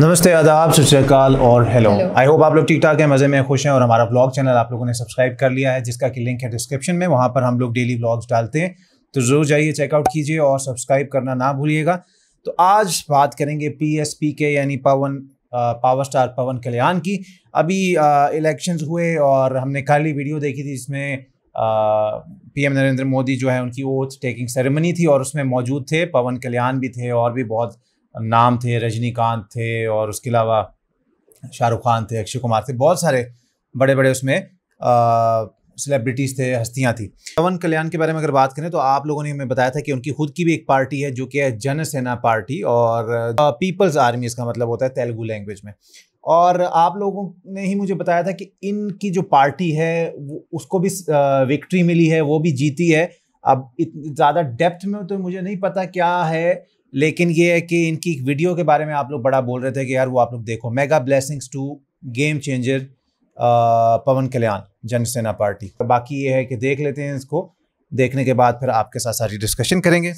नमस्ते, आदाब, सत श्री अकाल और हेलो। आई होप आप लोग ठीक ठाक हैं, मज़े में, खुश हैं। और हमारा व्लॉग चैनल आप लोगों ने सब्सक्राइब कर लिया है, जिसका कि लिंक है डिस्क्रिप्शन में। वहाँ पर हम लोग डेली व्लॉग्स डालते हैं, तो ज़रूर जाइए, चेकआउट कीजिए और सब्सक्राइब करना ना भूलिएगा। तो आज बात करेंगे PSPK यानी पावर स्टार पवन कल्याण की। अभी इलेक्शंस हुए और हमने कल ही वीडियो देखी थी, जिसमें PM नरेंद्र मोदी जो है उनकी ओथ टेकिंग सेरेमनी थी और उसमें मौजूद थे, पवन कल्याण भी थे और भी बहुत नाम थे, रजनीकांत थे और उसके अलावा शाहरुख खान थे, अक्षय कुमार थे, बहुत सारे बड़े बड़े उसमें सेलिब्रिटीज़ थे, हस्तियां थी। पवन कल्याण के बारे में अगर बात करें तो आप लोगों ने हमें बताया था कि उनकी खुद की भी एक पार्टी है जो कि है जन सेना पार्टी, और पीपल्स आर्मी इसका मतलब होता है तेलुगु लैंग्वेज में। और आप लोगों ने ही मुझे बताया था कि इनकी जो पार्टी है उसको भी विक्ट्री मिली है, वो भी जीती है। अब ज़्यादा डेप्थ में तो मुझे नहीं पता क्या है, लेकिन ये है कि इनकी वीडियो के बारे में आप लोग बड़ा बोल रहे थे कि यार वो आप लोग देखो, mega blessings to game changer Pawan Kalyan Jana Sena party. बाकी ये है कि देख लेते हैं, इसको देखने के बाद फिर आपके साथ सारी डिस्कशन करेंगे।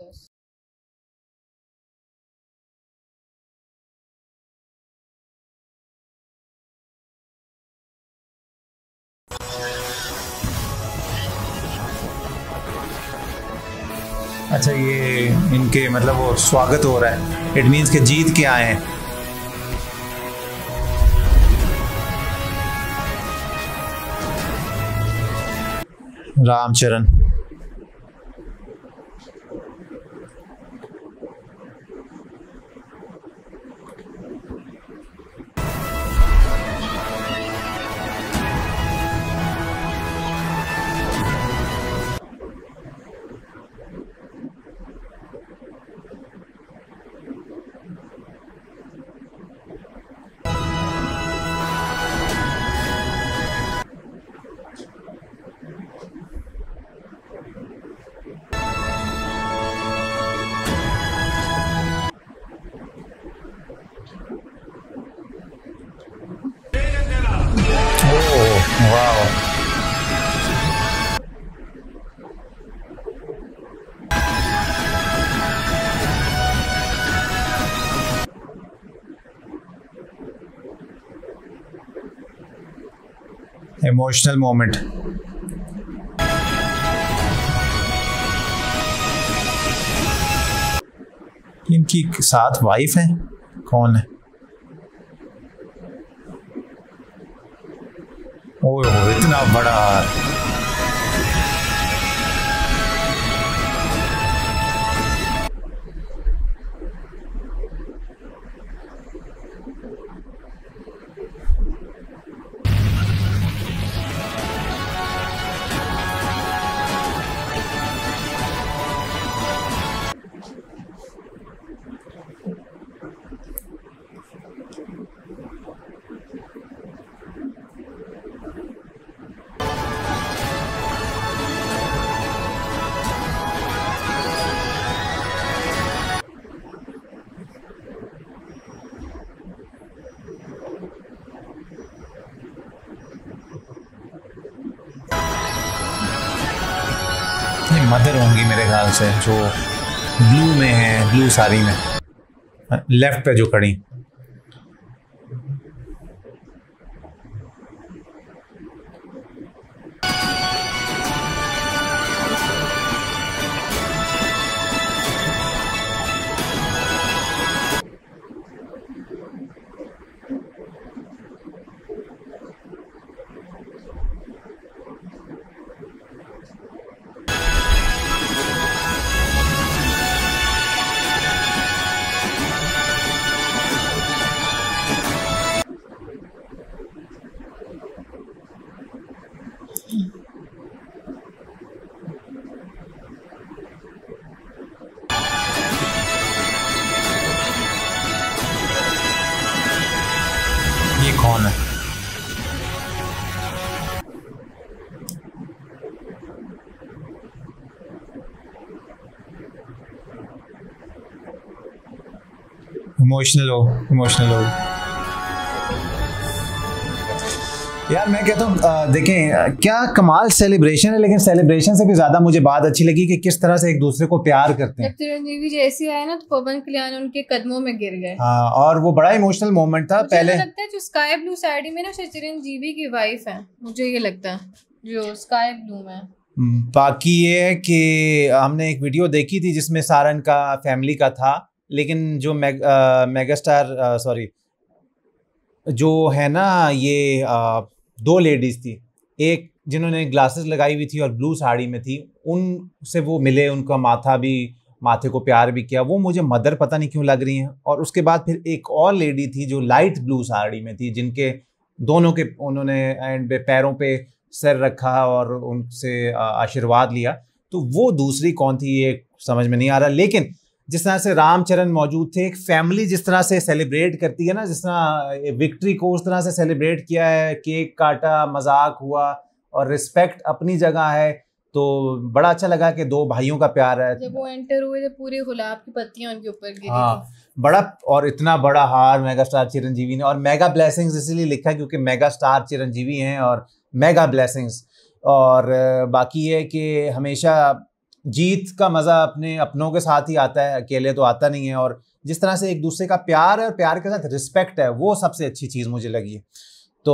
अच्छा, ये इनके मतलब वो स्वागत हो रहा है, इट मीन्स के जीत के आए हैं। रामचरण, वाह, इमोशनल मोमेंट। इनकी साथ वाइफ है, कौन है? ओह, इतना बड़ा। मदर होंगी मेरे ख्याल से, जो ब्लू में है, ब्लू साड़ी में लेफ्ट पे जो खड़ी। ये कौन है? इमोशनल हो। यार मैं कहता हूँ देखें क्या कमाल सेलिब्रेशन है, लेकिन सेलिब्रेशन से भी ज्यादा मुझे बात अच्छी लगी कि किस तरह से एक दूसरे को प्यार करते हैं। जब चिरंजीवी जैसे आए ना तो पवन कल्याण उनके कदमों में गिर गए। हाँ, और वो बड़ा इमोशनल मोमेंट था। मुझे पहले लगता है जो स्काई ब्लू साड़ी में ना चिरंजीवी की वाइफ है, मुझे ये लगता है जो स्काई ब्लू में। बाकी ये है कि हमने एक वीडियो देखी थी जिसमें सारन का फैमिली का था, लेकिन जो मेगा स्टार सॉरी जो है ना ये दो लेडीज थी, एक जिन्होंने ग्लासेस लगाई हुई थी और ब्लू साड़ी में थी, उनसे वो मिले, उनका माथे को प्यार भी किया, वो मुझे मदर पता नहीं क्यों लग रही हैं। और उसके बाद फिर एक और लेडी थी जो लाइट ब्लू साड़ी में थी, जिनके दोनों के उन्होंने एंड पैरों पे सर रखा और उनसे आशीर्वाद लिया। तो वो दूसरी कौन थी ये समझ में नहीं आ रहा। लेकिन जिस तरह से रामचरण मौजूद थे, एक फैमिली जिस तरह से सेलिब्रेट करती है ना, जिस तरह विक्ट्री को उस तरह से सेलिब्रेट किया है, केक काटा, मजाक हुआ और रिस्पेक्ट अपनी जगह है, तो बड़ा अच्छा लगा कि दो भाइयों का प्यार है। जब वो एंटर हुए थे पूरे गुलाब की पत्तियां उनके ऊपर गिरी हाँ, बड़ा और इतना बड़ा हार मेगा स्टार चिरंजीवी ने, और मेगा ब्लेसिंग्स इसलिए लिखा है क्योंकि मेगा स्टार चिरंजीवी हैं और मेगा ब्लेसिंग्स। और बाकी ये कि हमेशा जीत का मज़ा अपने अपनों के साथ ही आता है, अकेले तो आता नहीं है। और जिस तरह से एक दूसरे का प्यार है और प्यार के साथ रिस्पेक्ट है, वो सबसे अच्छी चीज़ मुझे लगी। तो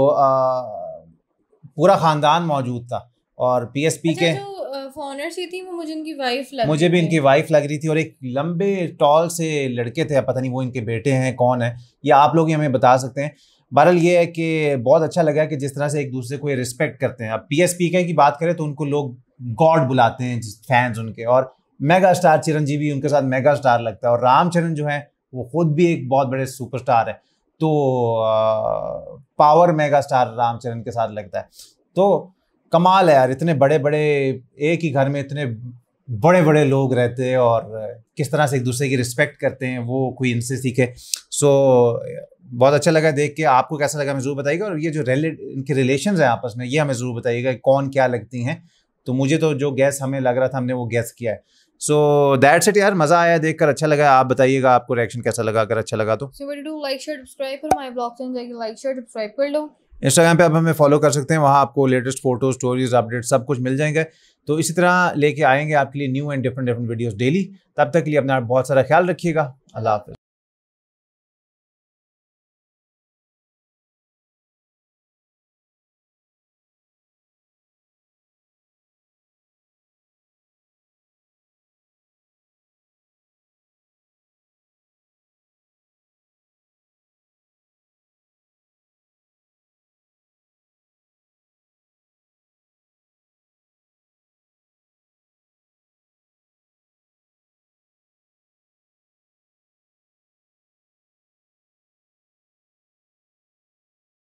पूरा ख़ानदान मौजूद था। और पीएसपी के फॉनर सी थी वो मुझे इनकी वाइफ लग मुझे भी इनकी वाइफ लग रही थी, और एक लंबे टॉल से लड़के थे, पता नहीं वो इनके बेटे हैं कौन है, या आप लोग ही हमें बता सकते हैं। बहरहाल ये है कि बहुत अच्छा लगा कि जिस तरह से एक दूसरे को ये रिस्पेक्ट करते हैं। अब पीएसपी की बात करें तो उनको लोग गॉड बुलाते हैं फैंस उनके, और मेगा स्टार चिरंजीवी उनके साथ मेगा स्टार लगता है, और रामचरण जो है वो खुद भी एक बहुत बड़े सुपरस्टार है, तो पावर मेगा स्टार रामचरण के साथ लगता है। तो कमाल है यार, इतने बड़े बड़े एक ही घर में इतने बड़े बड़े लोग रहते हैं और किस तरह से एक दूसरे की रिस्पेक्ट करते हैं, वो कोई इनसे सीखे। सो बहुत अच्छा लगा देख के। आपको कैसा लगा हमें ज़रूर बताइएगा, और ये जो इनके रिलेशंस हैं आपस में, ये हमें ज़रूर बताइएगा कौन क्या लगती हैं। तो मुझे तो जो गैस हमें लग रहा था हमने वो गैस किया है। सो दैट्स इट यार, मज़ा आया देखकर, अच्छा लगा। आप बताइएगा आपको रिएक्शन कैसा लगा, अगर अच्छा लगा तो लाइक शेयर सब्सक्राइब करो, माय ब्लॉग चैनल जाके लाइक शेयर सब्सक्राइब कर लो। इंस्टाग्राम पे आप हमें फॉलो कर सकते हैं, वहाँ आपको लेटेस्ट फोटो, स्टोरीज, अपडेट सब कुछ मिल जाएंगे। तो इसी तरह लेके आएंगे आपके लिए new and different videos daily. तब तक के लिए अपना बहुत सारा ख्याल रखिएगा। अल्लाह हाफ़िज़।